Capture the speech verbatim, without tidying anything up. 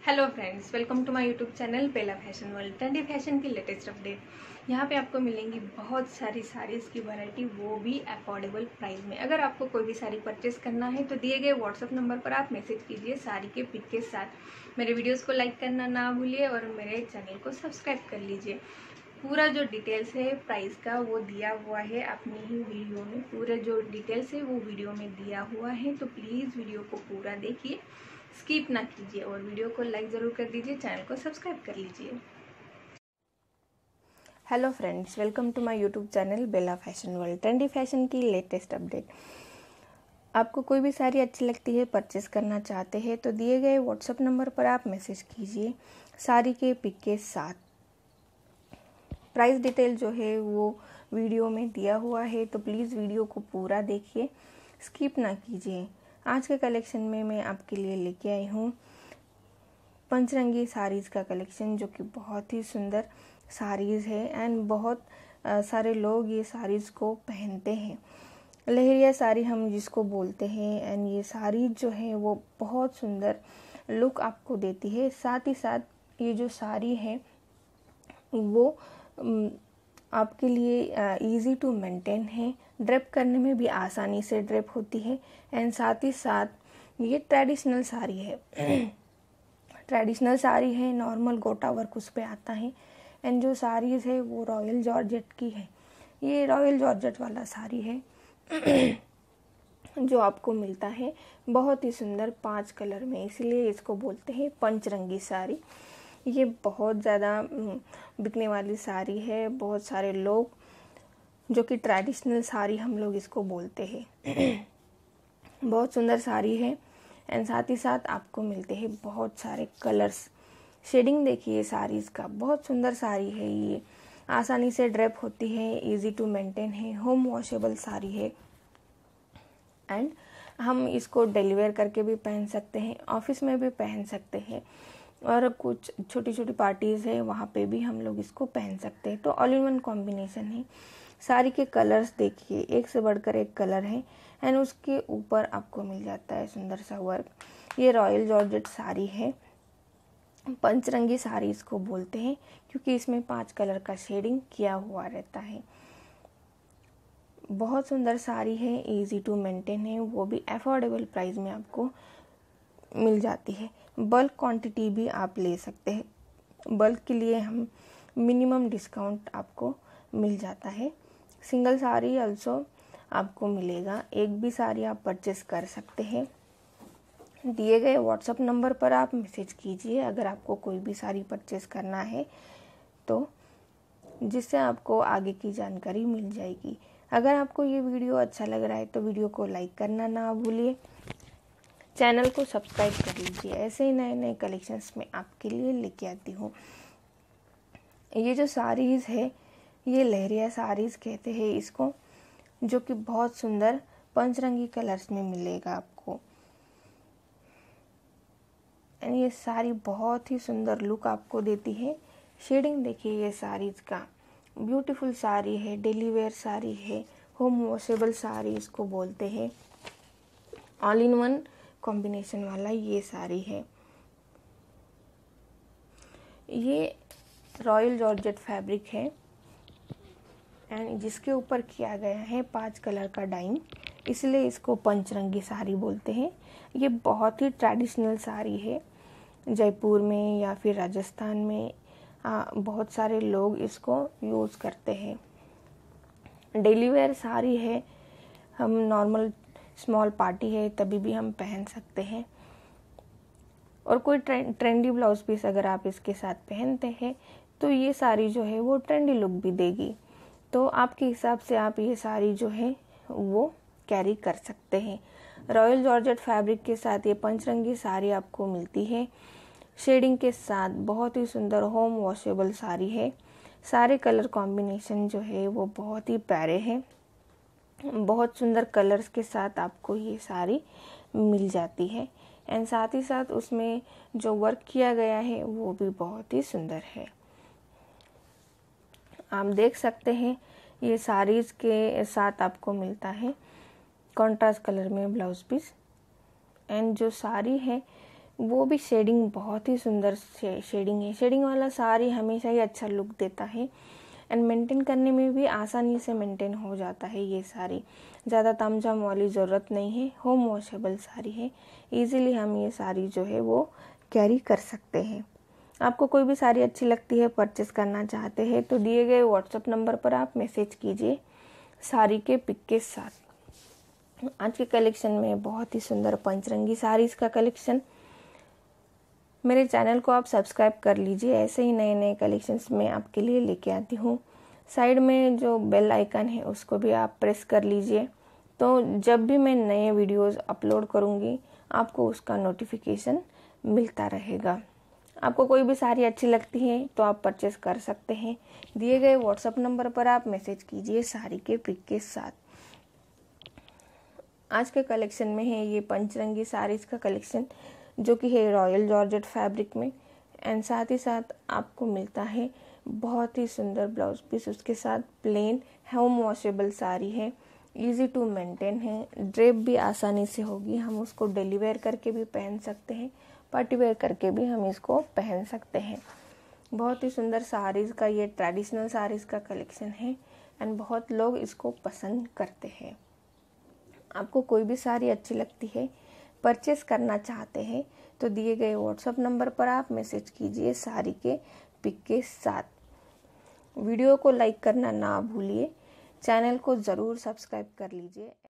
Hello friends, welcome to my YouTube channel Bela fashion world. Trendy fashion की latest update. यहाँ पे आपको मिलेंगी बहुत सारी साड़ीज़ की वैरायटी, वो भी अफोर्डेबल प्राइस में। अगर आपको कोई भी साड़ी परचेस करना है तो दिए गए व्हाट्सअप नंबर पर आप मैसेज कीजिए साड़ी के पिक के साथ। मेरे वीडियोज़ को लाइक करना ना भूलिए और मेरे चैनल को सब्सक्राइब कर लीजिए। पूरा जो डिटेल्स है प्राइस का वो दिया हुआ है अपनी ही वीडियो में। पूरा जो डिटेल्स है वो वीडियो में दिया हुआ है, तो प्लीज़ वीडियो को पूरा देखिए, स्किप ना कीजिए और वीडियो को लाइक ज़रूर कर दीजिए, चैनल को सब्सक्राइब कर लीजिए। Hello friends, welcome to my YouTube channel Bela fashion world. Trendy fashion की लेटेस्ट अपडेट। आपको कोई भी साड़ी अच्छी लगती है, परचेस करना चाहते हैं तो दिए गए व्हाट्सएप नंबर पर आप मैसेज कीजिए साड़ी के पिक के साथ। प्राइस डिटेल जो है वो वीडियो में दिया हुआ है, तो प्लीज़ वीडियो को पूरा देखिए, स्किप ना कीजिए। आज के कलेक्शन में मैं आपके लिए लेके आई हूँ पंचरंगी साड़ीज़ का कलेक्शन, जो कि बहुत ही सुंदर साड़ीज़ है एंड बहुत आ, सारे लोग ये साड़ीज़ को पहनते हैं। लहरिया साड़ी हम जिसको बोलते हैं, एंड ये साड़ी जो है वो बहुत सुंदर लुक आपको देती है। साथ ही साथ ये जो साड़ी है वो आपके लिए इजी टू मेंटेन है, ड्रेप करने में भी आसानी से ड्रेप होती है। एंड साथ ही साथ ये ट्रेडिशनल साड़ी है ट्रेडिशनल साड़ी है, नॉर्मल गोटा वर्क उस पे आता है। एंड जो साड़ीज है वो रॉयल जॉर्जेट की है। ये रॉयल जॉर्जेट वाला साड़ी है जो आपको मिलता है बहुत ही सुंदर पांच कलर में, इसलिए इसको बोलते हैं पंचरंगी साड़ी। ये बहुत ज़्यादा बिकने वाली साड़ी है। बहुत सारे लोग, जो कि ट्रेडिशनल साड़ी हम लोग इसको बोलते हैं। बहुत सुंदर साड़ी है एंड साथ ही साथ आपको मिलते हैं बहुत सारे कलर्स। शेडिंग देखिए साड़ीज़ का, बहुत सुंदर साड़ी है। ये आसानी से ड्रेप होती है, इजी टू मेंटेन है, होम वॉशेबल साड़ी है। एंड हम इसको डिलीवर करके भी पहन सकते हैं, ऑफिस में भी पहन सकते हैं, और कुछ छोटी छोटी पार्टीज़ है वहाँ पे भी हम लोग इसको पहन सकते हैं। तो ऑल इन वन कॉम्बिनेशन है। साड़ी के कलर्स देखिए, एक से बढ़कर एक कलर है एंड उसके ऊपर आपको मिल जाता है सुंदर सा वर्क। ये रॉयल जॉर्जेट साड़ी है, पंचरंगी साड़ी इसको बोलते हैं क्योंकि इसमें पांच कलर का शेडिंग किया हुआ रहता है। बहुत सुंदर साड़ी है, इजी टू मेंटेन है, वो भी अफोर्डेबल प्राइस में आपको मिल जाती है। बल्क क्वांटिटी भी आप ले सकते हैं, बल्क के लिए हम मिनिमम डिस्काउंट आपको मिल जाता है। सिंगल साड़ी आल्सो आपको मिलेगा, एक भी साड़ी आप परचेस कर सकते हैं। दिए गए व्हाट्सएप नंबर पर आप मैसेज कीजिए अगर आपको कोई भी साड़ी परचेस करना है तो, जिससे आपको आगे की जानकारी मिल जाएगी। अगर आपको ये वीडियो अच्छा लग रहा है तो वीडियो को लाइक करना ना भूलिए, चैनल को सब्सक्राइब कर लीजिए। ऐसे ही नए नए कलेक्शंस में आपके लिए लेके आती हूँ। ये जो साड़ीज़ है ये लहरिया साड़ीज़ कहते हैं इसको, जो कि बहुत सुंदर पंचरंगी कलर्स में मिलेगा आपको। एंड ये साड़ी बहुत ही सुंदर लुक आपको देती है। शेडिंग देखिए ये साड़ीज़ का, ब्यूटीफुल साड़ी है, डेली वेयर साड़ी है, होम वॉशेबल साड़ी इसको बोलते हैं। ऑल इन वन कॉम्बिनेशन वाला ये साड़ी है। ये रॉयल जॉर्जेट फैब्रिक है एंड जिसके ऊपर किया गया है पांच कलर का डाइंग, इसलिए इसको पंचरंगी साड़ी बोलते हैं। ये बहुत ही ट्रेडिशनल साड़ी है। जयपुर में या फिर राजस्थान में आ, बहुत सारे लोग इसको यूज़ करते हैं। डेली वेयर साड़ी है, हम नॉर्मल स्मॉल पार्टी है तभी भी हम पहन सकते हैं। और कोई ट्रेंड ट्रेंडी ब्लाउज पीस अगर आप इसके साथ पहनते हैं तो ये साड़ी जो है वो ट्रेंडी लुक भी देगी। तो आपके हिसाब से आप ये साड़ी जो है वो कैरी कर सकते हैं। रॉयल जॉर्जेट फैब्रिक के साथ ये पंचरंगी साड़ी आपको मिलती है, शेडिंग के साथ बहुत ही सुंदर होम वॉशेबल साड़ी है। सारे कलर कॉम्बिनेशन जो है वो बहुत ही प्यारे हैं, बहुत सुंदर कलर्स के साथ आपको ये साड़ी मिल जाती है। एंड साथ ही साथ उसमें जो वर्क किया गया है वो भी बहुत ही सुंदर है। आप देख सकते हैं ये साड़ीज़ के साथ आपको मिलता है कॉन्ट्रास्ट कलर में ब्लाउज पीस। एंड जो साड़ी है वो भी शेडिंग बहुत ही सुंदर शेडिंग है। शेडिंग वाला साड़ी हमेशा ही अच्छा लुक देता है एंड मेंटेन करने में भी आसानी से मेंटेन हो जाता है। ये साड़ी ज़्यादा तामझाम वाली ज़रूरत नहीं है, होम वॉशेबल साड़ी है। इजीली हम ये साड़ी जो है वो कैरी कर सकते हैं। आपको कोई भी साड़ी अच्छी लगती है, परचेस करना चाहते हैं तो दिए गए व्हाट्सएप नंबर पर आप मैसेज कीजिए साड़ी के पिक के साथ। आज के कलेक्शन में बहुत ही सुंदर पंचरंगी साड़ीज़ का कलेक्शन। मेरे चैनल को आप सब्सक्राइब कर लीजिए, ऐसे ही नए नए कलेक्शंस मैं आपके लिए लेके आती हूँ। साइड में जो बेल आइकन है उसको भी आप प्रेस कर लीजिए, तो जब भी मैं नए वीडियोस अपलोड करूँगी आपको उसका नोटिफिकेशन मिलता रहेगा। आपको कोई भी साड़ी अच्छी लगती है तो आप परचेस कर सकते हैं। दिए गए व्हाट्सएप नंबर पर आप मैसेज कीजिए साड़ी के पिक के साथ। आज के कलेक्शन में है ये पंचरंगी साड़ीज़ का कलेक्शन, जो कि है रॉयल जॉर्जेट फैब्रिक में एंड साथ ही साथ आपको मिलता है बहुत ही सुंदर ब्लाउज पीस। उसके साथ प्लेन होम वॉशेबल साड़ी है, इजी टू मेंटेन है, ड्रेप भी आसानी से होगी। हम उसको डेली वेयर करके भी पहन सकते हैं, पार्टी वेयर करके भी हम इसको पहन सकते हैं। बहुत ही सुंदर साड़ीज़ का ये ट्रेडिशनल साड़ीज़ का कलेक्शन है एंड बहुत लोग इसको पसंद करते हैं। आपको कोई भी साड़ी अच्छी लगती है, परचेस करना चाहते हैं तो दिए गए व्हाट्सएप नंबर पर आप मैसेज कीजिए साड़ी के पिक के साथ। वीडियो को लाइक करना ना भूलिए, चैनल को ज़रूर सब्सक्राइब कर लीजिए।